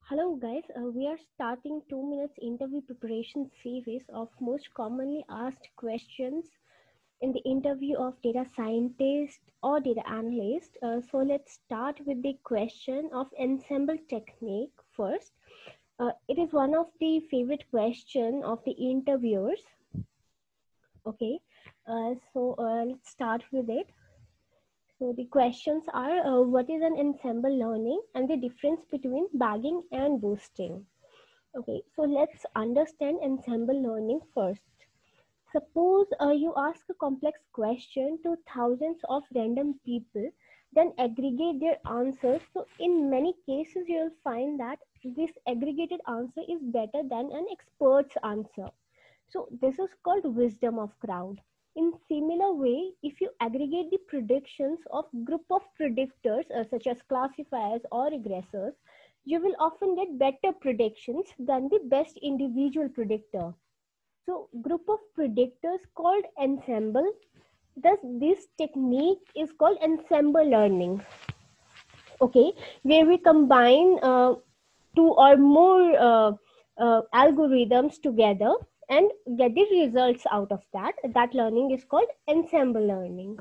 Hello guys, we are starting 2 minutes interview preparation series of most commonly asked questions in the interview of data scientist or data analyst. So let's start with the question of ensemble technique first. It is one of the favorite question of the interviewers. Okay, let's start with it. So the questions are, what is an ensemble learning and the difference between bagging and boosting? Okay, so let's understand ensemble learning first. Suppose you ask a complex question to thousands of random people, then aggregate their answers. So in many cases, you'll find that this aggregated answer is better than an expert's answer. So this is called wisdom of crowd. In similar way, if you aggregate the predictions of group of predictors such as classifiers or regressors, you will often get better predictions than the best individual predictor. So group of predictors called ensemble. Thus this technique is called ensemble learning. Okay, where we combine two or more algorithms together and get the results out of that. That learning is called ensemble learning.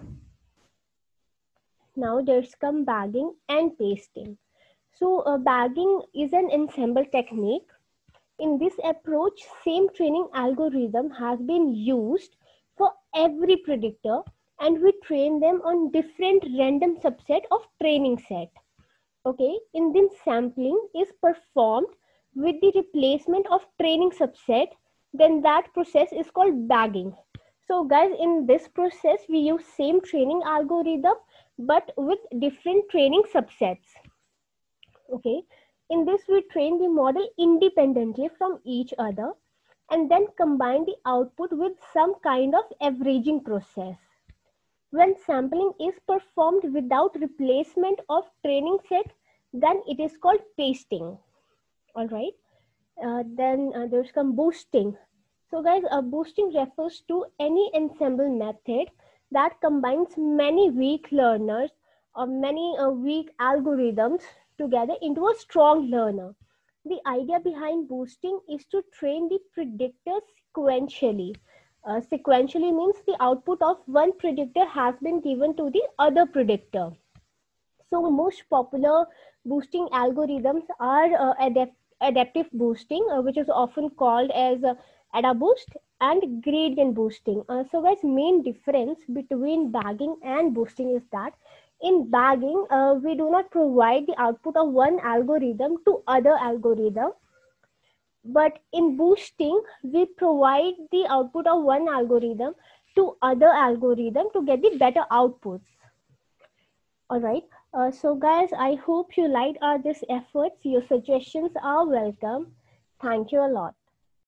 Now there's come bagging and pasting. So bagging is an ensemble technique. In this approach, same training algorithm has been used for every predictor, and we train them on different random subset of training set. Okay, in this sampling is performed with the replacement of training subset, then that process is called bagging. So guys, in this process, we use same training algorithm, but with different training subsets. Okay, in this we train the model independently from each other and then combine the output with some kind of averaging process. When sampling is performed without replacement of training set, then it is called pasting. All right. Then there's some boosting. So guys, boosting refers to any ensemble method that combines many weak learners or many weak algorithms together into a strong learner. The idea behind boosting is to train the predictors sequentially. Sequentially means the output of one predictor has been given to the other predictor. So most popular boosting algorithms are adaptive boosting, which is often called as AdaBoost, and gradient boosting. So guys, main difference between bagging and boosting is that in bagging, we do not provide the output of one algorithm to other algorithm. But in boosting, we provide the output of one algorithm to other algorithm to get the better outputs. All right. So guys, I hope you liked this efforts. Your suggestions are welcome. Thank you a lot.